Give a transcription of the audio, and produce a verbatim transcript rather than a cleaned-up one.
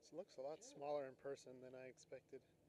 It looks a lot smaller in person than I expected.